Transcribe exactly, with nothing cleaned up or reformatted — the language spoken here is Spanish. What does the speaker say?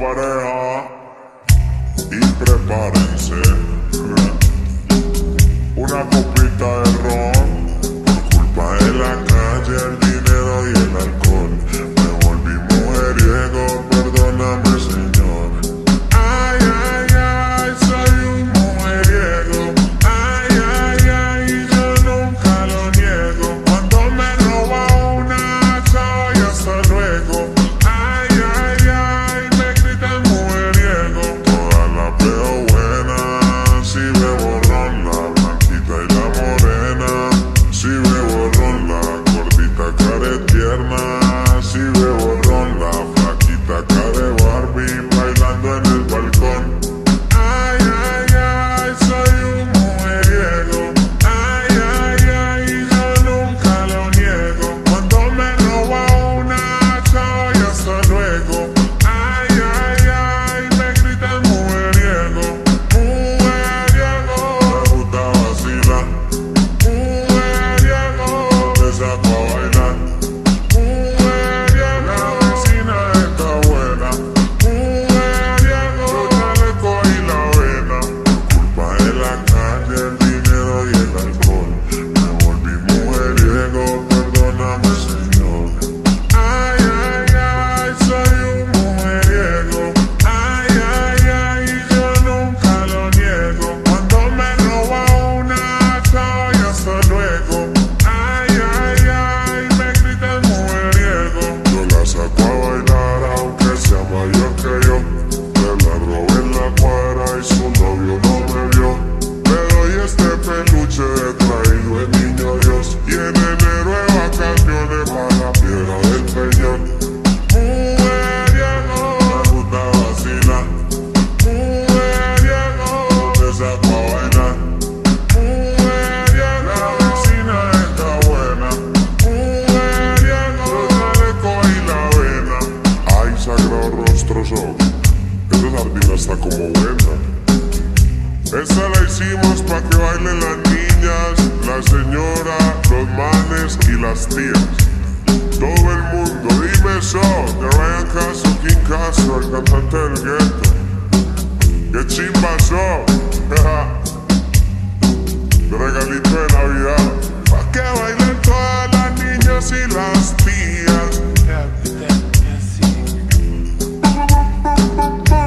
pareja y prepárense una copita de ron. Por culpa de la calle, el dinero y el alcohol, me volví mujeriego, perdóname Señor. Ay, ay, ay, soy un mujeriego. Ay, ay, ay, yo nunca lo niego. Cuando me roba una, chao y hasta luego. Ay, ay, ay, me gritan mujeriego. Todas las veo buenas, si bebo ron, la blanquita y la morena. Si bebo ron, la gordita care tierna. Si bebo ron, la flaquita care Barbie, bailando en el balcón. Ay, ay, ay, soy un mujeriego. Ay, ay, ay, yo nunca lo niego. Cuando me roba una, chao y hasta luego. Ay, ay, ay, me gritan mujeriego. Mujeriego, me gusta vacilar. Mujeriego, te saco a bailar. Mujeriego, la vecina está buena. Mujeriego, yo le cogí la vena. Por culpa de la calle, el dinero y el alcohol, me volví mujeriego, perdóname Señor. Ay, ay, ay, soy un mujeriego. Ay, ay, ay, yo nunca lo niego. Cuando me roba una, chao y hasta luego. Ay, ay, ay, me gritan mujeriego. Yo la saco a bailar aunque sea mayor que yo. Me la robé en la cuadra y su novio no me vio. Le doy este peluche de traído el niño Dios. Y en enero de vacaciones para la piedra del peñón. Mujeriego, me gusta vacilar. Mujeriego, te saco a bailar. Mujeriego, la vecina está buena. Mujeriego, yo le cogí la vena. Ay, sagrado rostro son, esa sardina está como buena. Esta la hicimos pa' que bailen las niñas, la señora, los manes y las tías. Todo el mundo, dime so, de Ryan Castro, King Castro, el cantante del gueto. ¡Qué chimba so! De regalito de Navidad, pa' que bailen todas las niñas y las tías.